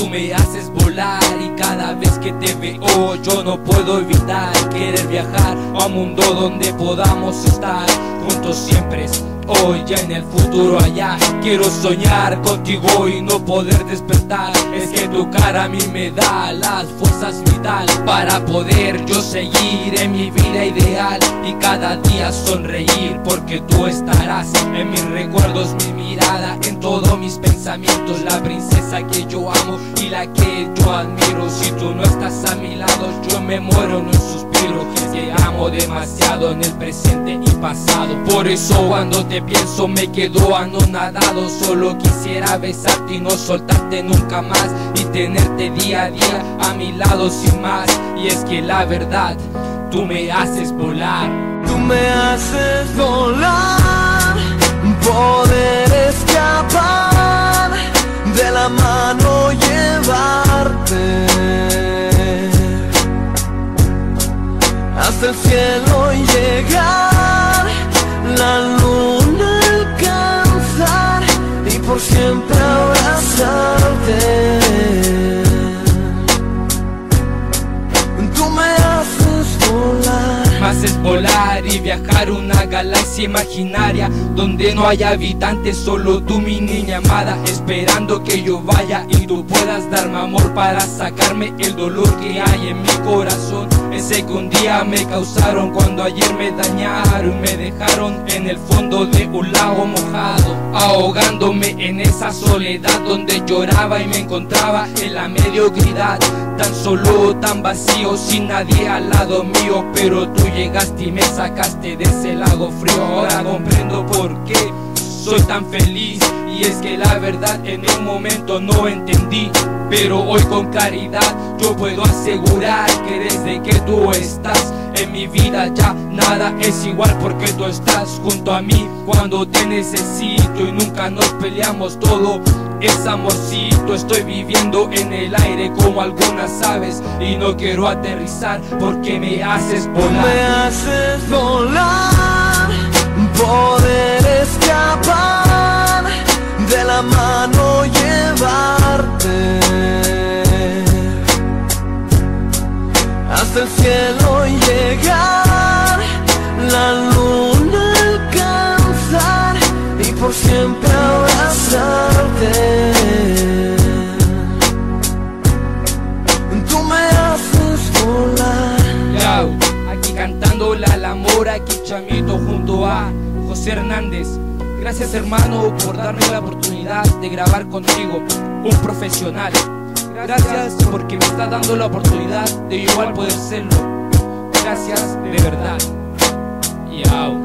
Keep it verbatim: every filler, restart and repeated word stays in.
Tú me haces volar y cada vez que te veo yo no puedo evitar querer viajar a un mundo donde podamos estar juntos siempre. Hoy ya en el futuro allá quiero soñar contigo y no poder despertar. Es que tu cara a mí me da las fuerzas vital para poder yo seguir en mi vida ideal y cada día sonreír, porque tú estarás en mis recuerdos, mi mirada, en todos mis pensamientos, la princesa que yo amo y la que yo admiro. Si tú no estás a mi lado yo me muero en un suspiro. Es que amo demasiado en el presente y pasado. Por eso cuando te pienso me quedo anonadado. Solo quisiera besarte y no soltarte nunca más y tenerte día a día a mi lado sin más. Y es que la verdad, tú me haces volar. Tú me haces volar, poder escapar, de la mano llevarte hasta el cielo y llegar, la luna alcanzar y por siempre abrazarte. Tú me haces volar. Me haces volar y viajar una galaxia imaginaria donde no hay habitantes, solo tú mi niña amada, esperando que yo vaya y tú puedas darme amor para sacarme el dolor que hay en mi corazón. Ese que un día me causaron cuando ayer me dañaron, me dejaron en el fondo de un lago mojado, ahogándome en esa soledad donde lloraba y me encontraba en la mediocridad, tan solo, tan vacío, sin nadie al lado mío. Pero tú llegaste y me sacaste de ese lago frío. Ahora comprendo por qué soy tan feliz. Y es que la verdad en un momento no entendí, pero hoy con claridad yo puedo asegurar que desde que tú estás en mi vida ya nada es igual, porque tú estás junto a mí cuando te necesito y nunca nos peleamos, todo es amorcito. Estoy viviendo en el aire como algunas aves y no quiero aterrizar porque me haces volar. Me haces volar, poder escapar, de la mano llevarte hasta el cielo y llegar, la luna alcanzar y por siempre abrazarte. Tú me haces volar. Yo, aquí cantándola al amor, aquí Chamito junto a José Hernández. Gracias hermano por darme la oportunidad de grabar contigo, un profesional. Gracias porque me está dando la oportunidad de igual poder serlo. Gracias de verdad. Yao.